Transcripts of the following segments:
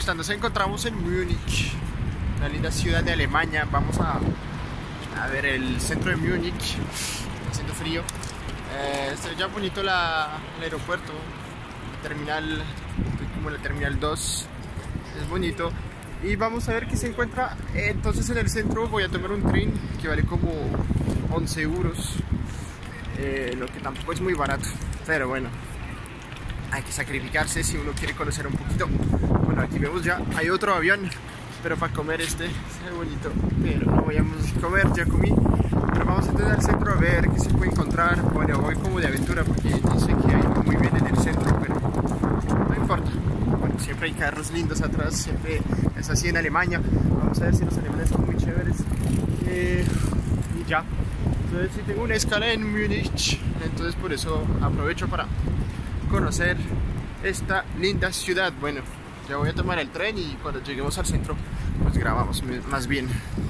está? Nos encontramos en Múnich, una linda ciudad de Alemania. Vamos a ver el centro de Múnich. Está haciendo frío. Está ya bonito el aeropuerto, el terminal, estoy como en la terminal 2, es bonito. Y vamos a ver qué se encuentra. Entonces en el centro voy a tomar un tren que vale como 11 euros, lo que tampoco es muy barato, pero bueno, hay que sacrificarse si uno quiere conocer un poquito. Bueno, aquí vemos ya, hay otro avión, pero para comer se ve bonito, pero no vayamos a comer, ya comí. Pero vamos a entrar al centro a ver qué se puede encontrar. Bueno, voy como de aventura porque no sé qué hay muy bien en el centro, pero no importa. Bueno, siempre hay carros lindos atrás, siempre es así en Alemania. Vamos a ver si los alemanes son muy chéveres. Y ya. Entonces, si tengo una escala en Múnich, entonces por eso aprovecho para conocer esta linda ciudad. Bueno, ya voy a tomar el tren y cuando lleguemos al centro pues grabamos más bien.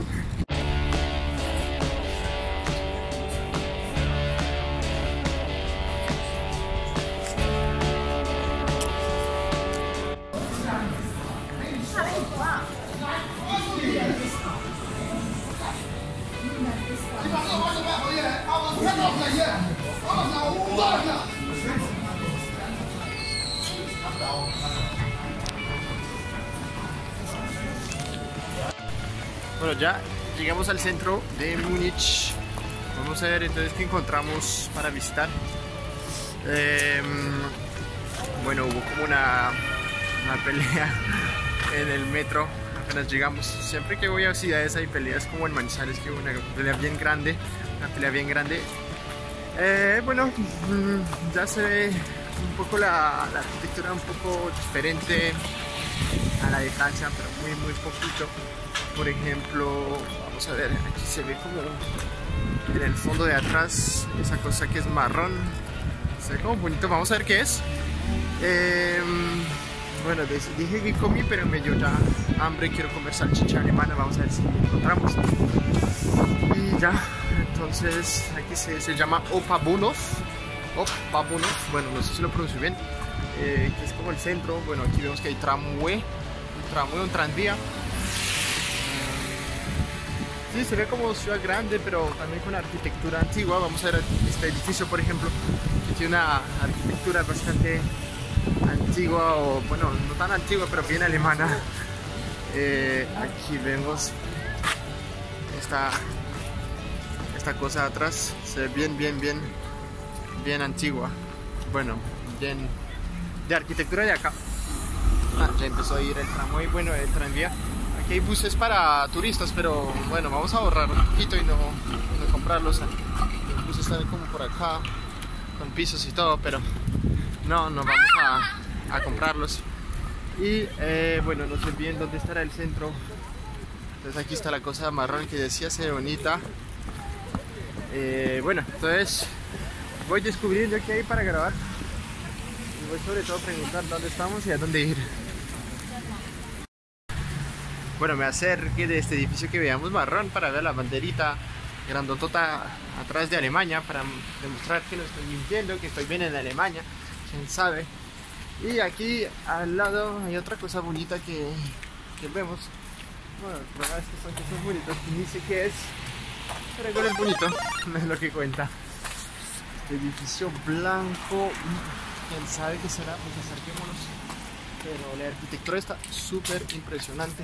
Bueno, ya llegamos al centro de Múnich. Vamos a ver entonces qué encontramos para visitar. Bueno, hubo como una pelea en el metro apenas llegamos. Siempre que voy a ciudades hay peleas, como en Manizales, que hubo una pelea bien grande. Bueno, ya se ve un poco la arquitectura un poco diferente a la de Francia, pero muy poquito. Por ejemplo, vamos a ver, aquí se ve como en el fondo de atrás esa cosa que es marrón, se ve como bonito. Vamos a ver qué es. Bueno, dije que comí, pero me dio ya hambre, quiero comer salchicha alemana. Vamos a ver si encontramos. Y ya, entonces aquí se llama Opa-Bahnhof, bueno, no sé si lo pronuncio bien, que es como el centro. Bueno, aquí vemos que hay tramway, un tranvía. Sí, se ve como ciudad grande, pero también con arquitectura antigua. Vamos a ver este edificio, por ejemplo, que tiene una arquitectura bastante antigua, o bueno, no tan antigua, pero bien alemana. Aquí vemos esta cosa atrás, se ve bien antigua. Bueno, bien de arquitectura de acá. Ya empezó a ir el tramway, bueno, el tranvía. Aquí hay buses para turistas, pero bueno, vamos a ahorrar un poquito y no comprarlos. Los buses están como por acá, con pisos y todo, pero no vamos a comprarlos. Y bueno, no sé bien dónde estará el centro. Entonces aquí está la cosa marrón que decía, se ve bonita. Bueno, entonces voy descubriendo qué hay para grabar. Y voy sobre todo a preguntar dónde estamos y a dónde ir. Bueno, me acerqué de este edificio que veíamos marrón para ver la banderita grandotota atrás de Alemania, para demostrar que no estoy mintiendo, que estoy bien en Alemania, quién sabe. Y aquí al lado hay otra cosa bonita que vemos. Bueno, la verdad es que son cosas bonitas, ni sé qué es, pero igual es bonito, es lo que cuenta. Este edificio blanco, quién sabe qué será, pues acerquémonos. Pero la arquitectura está súper impresionante.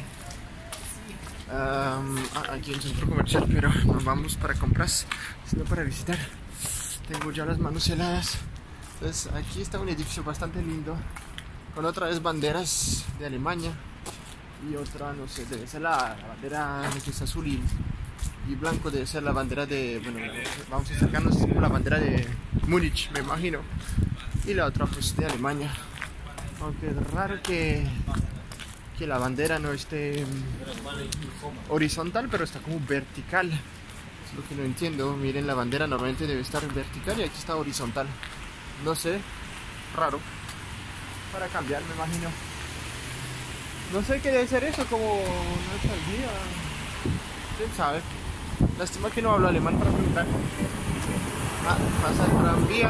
Aquí hay un centro comercial, pero no vamos para compras, sino para visitar. Tengo ya las manos heladas. Entonces aquí está un edificio bastante lindo, con otra vez banderas de Alemania y otra, no sé, debe ser la bandera que es azul y blanco, debe ser la bandera de, bueno, vamos a acercarnos, es como la bandera de Múnich, me imagino, y la otra pues de Alemania. Aunque es raro que la bandera no esté horizontal, pero está como vertical. Es lo que no entiendo. Miren, la bandera normalmente debe estar vertical y aquí está horizontal. No sé, raro. Para cambiar, me imagino. No sé qué debe ser eso, como una alcaldía. ¿Quién sabe? Lástima que no hablo alemán para preguntar. Pasa el tranvía.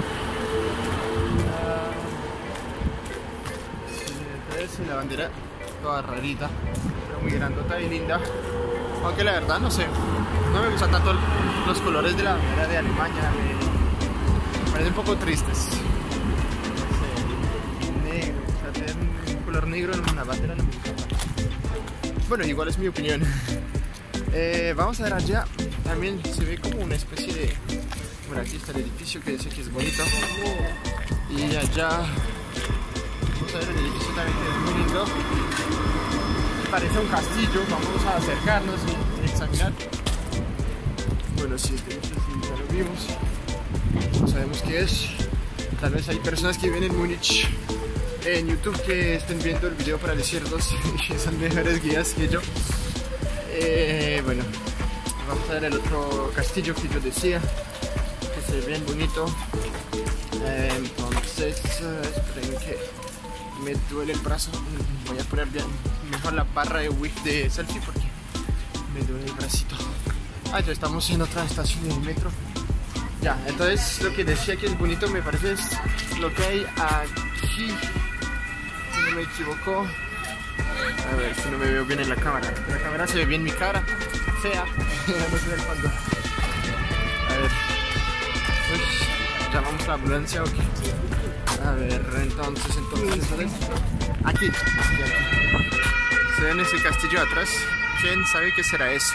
Entonces la bandera toda rarita, pero muy grandota y linda. Aunque la verdad no sé, no me gustan tanto los colores de la bandera de Alemania, me parecen un poco tristes. No sé, negro, o sea, tener un color negro en una bandera no me gusta. Bueno, igual es mi opinión. Vamos a ver allá, también se ve como una especie de... Bueno, aquí está el edificio que dice que es bonito. Y allá vamos a ver el edificio también que es muy lindo. Parece un castillo, vamos a acercarnos y examinar. Bueno, sí, este edificio sí, ya lo vimos. No sabemos qué es. Tal vez hay personas que viven en Múnich en YouTube que estén viendo el video para decirnos que son mejores guías que yo. Bueno, vamos a ver el otro castillo que yo decía, que se ve bien bonito. Entonces, esperen que me duele el brazo. Voy a poner bien mejor la barra de width de selfie porque me duele el bracito. Ya estamos en otra estación del metro. Ya, entonces lo que decía que es bonito me parece es lo que hay aquí. Si no me equivoco. A ver si no me veo bien en la cámara. En la cámara se ve bien mi cara. Fea. No se ve el fondo. A ver. ¿Llamamos a la ambulancia o qué? A ver, entonces. Aquí. Se ve en ese castillo atrás. ¿Quién sabe qué será eso?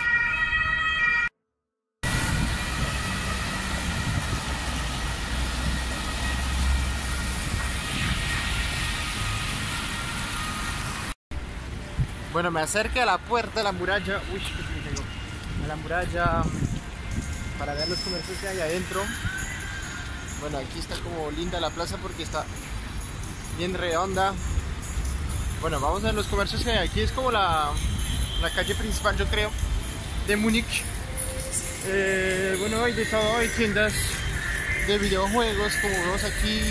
Bueno, me acerqué a la puerta de la muralla. Uy, ¿qué tengo? A la muralla para ver los comercios que hay adentro. Bueno, aquí está como linda la plaza porque está bien redonda. Bueno, vamos a ver los comercios que hay aquí. Es como la calle principal, yo creo, de Múnich. Bueno, hay de todo, hay tiendas de videojuegos, como vemos aquí,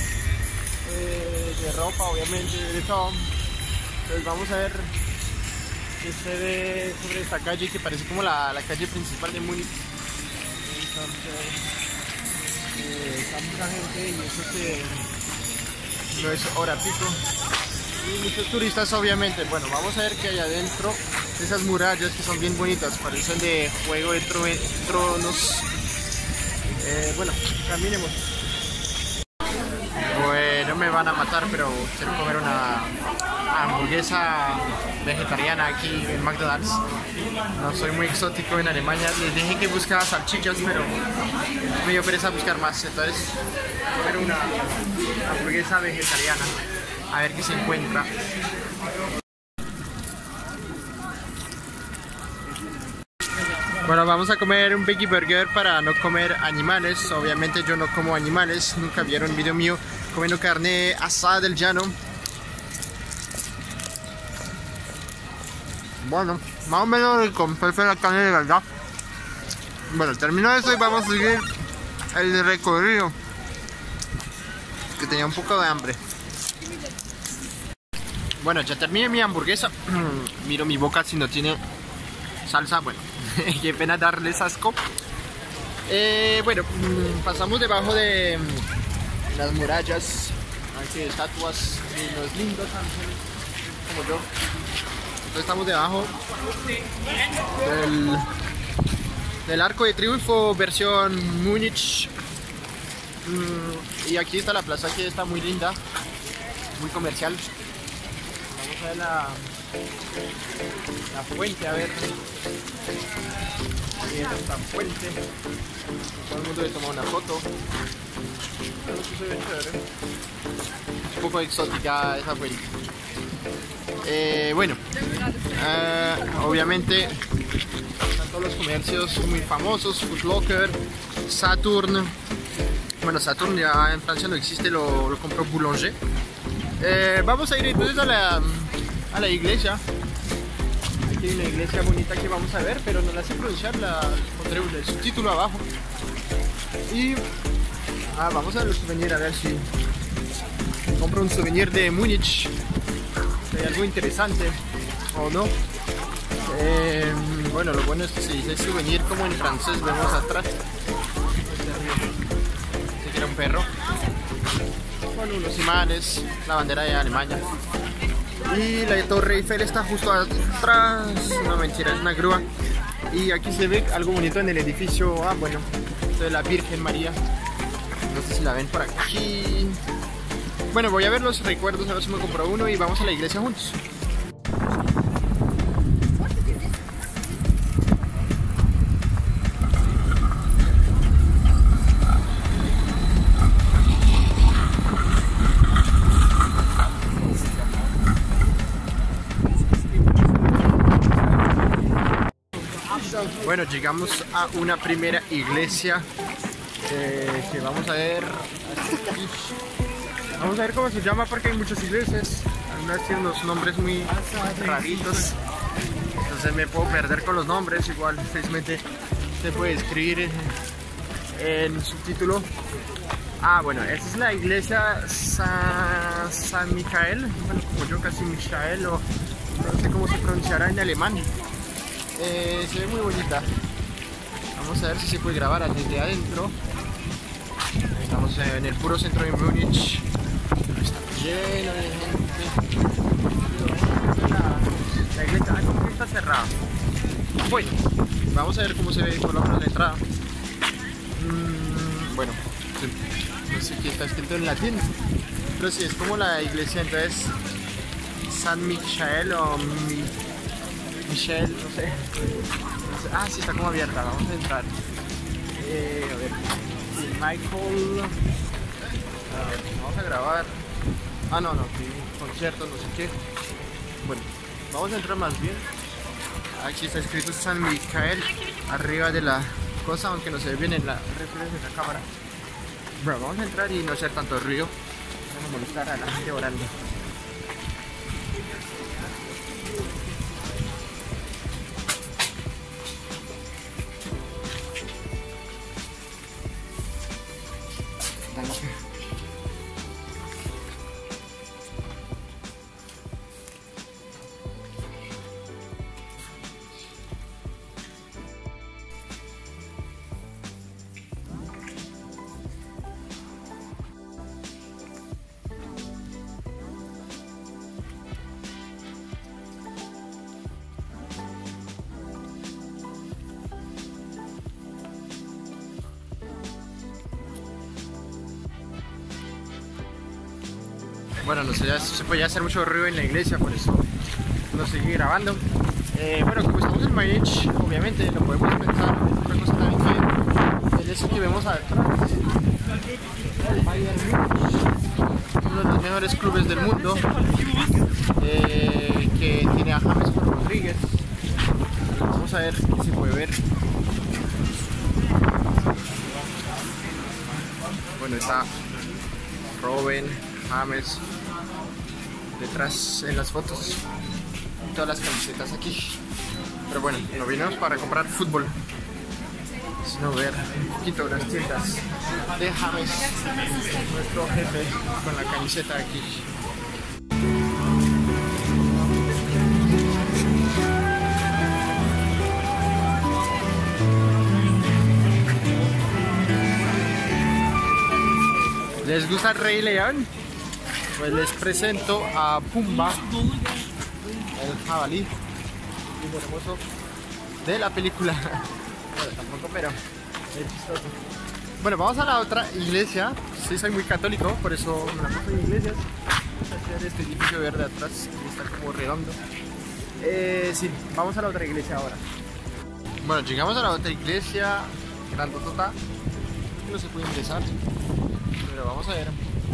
de ropa, obviamente, de todo. Entonces vamos a ver qué se ve sobre esta calle que parece como la calle principal de Múnich. Entonces, está mucha gente y eso que no es hora pico. Y muchos turistas obviamente. Bueno, vamos a ver qué hay adentro. Esas murallas que son bien bonitas, parecen de Juego de Tronos. Bueno, caminemos. Bueno, me van a matar, pero quiero comer una hamburguesa vegetariana aquí en McDonald's. No soy muy exótico en Alemania. Les dije que buscaba salchichas, pero me dio pereza buscar más. Entonces, comer una hamburguesa vegetariana. A ver qué se encuentra. Bueno, vamos a comer un veggie burger para no comer animales. Obviamente yo no como animales. Nunca vieron un video mío comiendo carne asada del llano. Bueno, más o menos rico, prefiero la carne de verdad. Bueno, termino eso y vamos a seguir el recorrido. Que tenía un poco de hambre. Bueno, ya terminé mi hamburguesa. Miro mi boca si no tiene salsa. Bueno, qué pena darles asco. Bueno, pasamos debajo de las murallas. Aquí hay estatuas de los lindos ángeles, como yo. Entonces estamos debajo del Arco de Triunfo versión Múnich. Y aquí está la plaza, que está muy linda, muy comercial. Vamos a ver la fuente, a ver. Ahí está esta fuente. Todo el mundo le toma una foto. Se ve chévere. Un poco exótica esa fuente. Bueno, obviamente están todos los comercios muy famosos, Foot Locker, Saturn. Bueno, Saturn ya en Francia no existe, lo compró Boulanger. Vamos a ir entonces a la iglesia. Aquí hay una iglesia bonita que vamos a ver, pero no la sé pronunciar, pondré el subtítulo abajo. Y vamos a ver el souvenir, a ver si compro un souvenir de Múnich. Hay algo interesante o no. Bueno, lo bueno es que se dice souvenir como en francés. Vemos atrás. Este que era un perro con unos imanes, la bandera de Alemania. Y la Torre Eiffel está justo atrás. No, mentira, es una grúa. Y aquí se ve algo bonito en el edificio. Ah, bueno, esto de la Virgen María. No sé si la ven por aquí. Bueno, voy a ver los recuerdos, a ver si me compro uno y vamos a la iglesia juntos. Bueno, llegamos a una primera iglesia que vamos a ver. Vamos a ver cómo se llama porque hay muchas iglesias. Algunas tienen unos nombres muy raritos. Entonces me puedo perder con los nombres. Igual, felizmente se puede escribir en subtítulo. Ah, bueno, esta es la iglesia San Michael. Bueno, como yo casi Michael, o no sé cómo se pronunciará en alemán. Se ve muy bonita. Vamos a ver si se puede grabar desde adentro. Estamos en el puro centro de Múnich. Está lleno de gente. La iglesia como que está cerrada. Bueno, vamos a ver cómo se ve por lo menos la entrada. Bueno, no sé qué está escrito en latín, pero sí, es como la iglesia, entonces San Michael o Michelle, no sé. Ah, sí, está como abierta, vamos a entrar. A ver, sí, Michael. A ver, vamos a grabar. Ah, no, conciertos, no sé qué. Bueno, vamos a entrar más bien. Aquí está escrito San Michael arriba de la cosa, aunque no se ve bien en la referencia de la cámara. Bueno, vamos a entrar y no hacer tanto ruido. Vamos a molestar a la gente orando. Bueno, no sé, ya se podía hacer mucho ruido en la iglesia, por eso no seguí grabando. Bueno, como estamos en Múnich, obviamente lo podemos pensar. Otra cosa también que es eso que vemos atrás. El Bayern Múnich, uno de los mejores clubes del mundo, que tiene a James Rodríguez. Vamos a ver si se puede ver. Bueno, está Robben, James detrás en las fotos, todas las camisetas aquí. Pero bueno, no vinimos para comprar fútbol, sino ver un poquito las tiendas de James, nuestro jefe, con la camiseta aquí. ¿Les gusta el Rey León? Pues les presento a Pumba, el jabalí, muy hermoso de la película. Bueno, tampoco, pero es chistoso. Bueno, vamos a la otra iglesia. Sí, soy muy católico, por eso me la paso en iglesias. Vamos a hacer este edificio verde atrás, que está como redondo. Sí, vamos a la otra iglesia ahora. Bueno, llegamos a la otra iglesia, grandotota. No se puede ingresar, pero vamos a ver.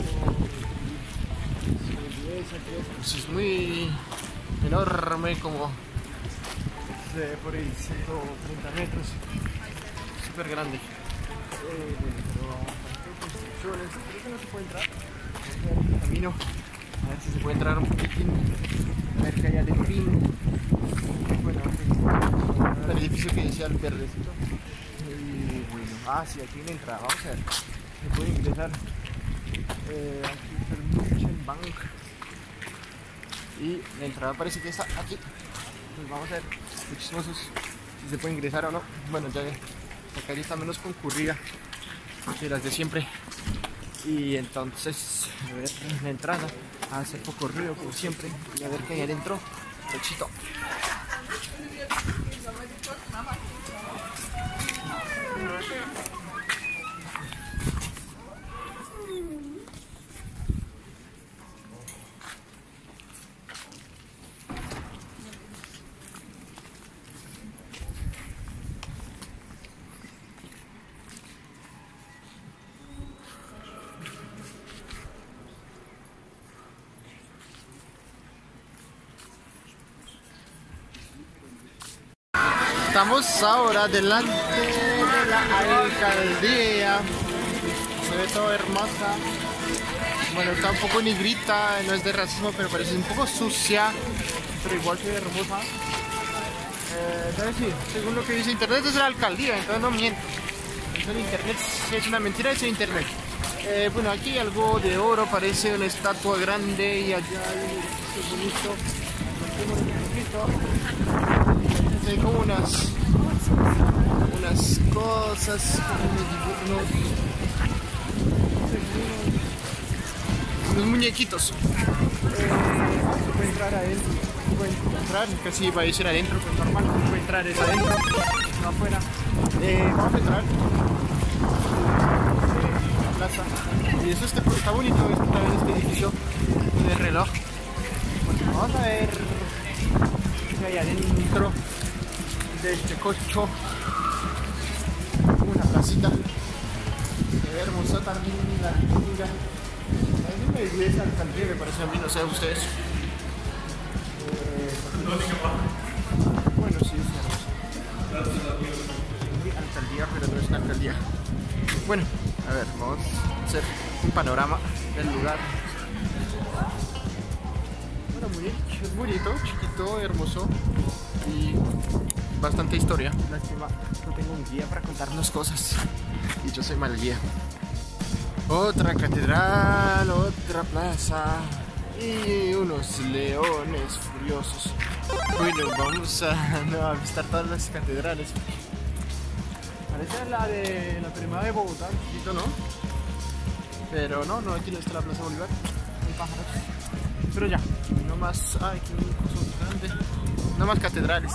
Pues es muy enorme, como se ve por ahí, 130 metros, súper grande. Bueno, pero hay construcciones, creo que no se puede entrar. Vamos a ver el camino, a ver si se puede entrar un poquitín, a ver qué hay de fin. Bueno, el edificio que decía el verdecito. Y bueno, sí, aquí hay una entrada, vamos a ver, se puede ingresar. Aquí está el München Bank. Y la entrada parece que está aquí. Pues vamos a ver, chismosos, si se puede ingresar o no. Bueno, ya la calle está menos concurrida que las de siempre. Y entonces a ver la entrada, hace poco ruido como siempre, y a ver qué hay adentro. Pechito. Estamos ahora delante de la alcaldía. Se ve todo hermosa. Bueno, está un poco negrita, no es de racismo, pero parece un poco sucia, pero igual que hermosa. Debe decir, según lo que dice internet es la alcaldía, entonces no miento. Eso en internet es una mentira, es internet. Bueno, aquí hay algo de oro, parece una estatua grande, y allá hay un edificio bonito. Hay como unas cosas, unos muñequitos. Se puede entrar adentro, puede entrar, casi iba a decir adentro, pero normal, se puede entrar es adentro, no afuera. Vamos a entrar. Plaza. Y eso está bonito, este edificio de reloj. Bueno, vamos a ver qué hay adentro de este cocho. Una placita. Se ve hermosa también la arquitectura. Es una iglesia alcaldía, me parece a mí, no sé ustedes. Bueno, sí, es hermosa. Alcaldía, pero no es una alcaldía. Bueno, a ver, vamos a hacer un panorama del lugar. Bueno, muy bonito, chiquito, hermoso y bastante historia. Lástima, no tengo un guía para contarnos cosas y yo soy mal guía. Otra catedral, otra plaza y unos leones furiosos. Bueno, vamos a visitar todas las catedrales. Parece la de la primera de Bogotá, un poquito, ¿no? Pero no, aquí no está la Plaza Bolívar, hay pájaros. Pero ya, no más, aquí un coso grande, no más catedrales.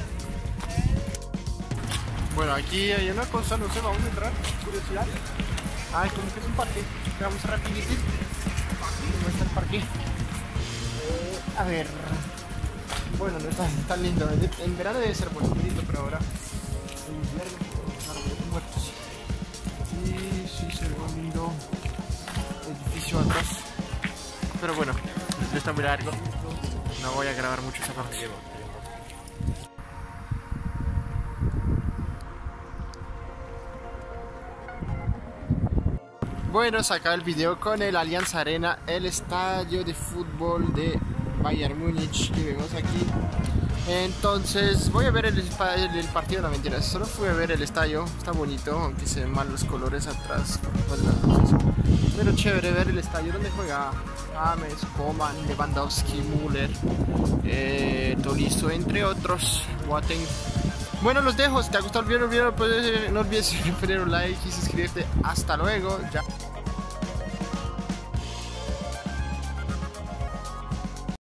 Bueno, aquí hay una cosa, no sé, vamos a entrar, curiosidad. Como que es un parque, vamos a rapidito. ¿Cómo está el parque? A ver, bueno, no está tan lindo, en verano debe ser bonito, pero ahora en invierno, árboles muertos. Sí, se ve un lindo edificio atrás, pero bueno, no está muy largo, no voy a grabar mucho esa parte. Bueno, se acaba el video con el Allianz Arena, el estadio de fútbol de Bayern Múnich que vemos aquí. Entonces voy a ver el partido, no mentira, solo fui a ver el estadio, está bonito, aunque se ven mal los colores atrás, pero chévere ver el estadio donde juega James, Coman, Lewandowski, Müller, Tolisso, entre otros, Boateng. Bueno, los dejo, si te ha gustado el video, no olvides poner un like y suscribirte. Hasta luego, ya.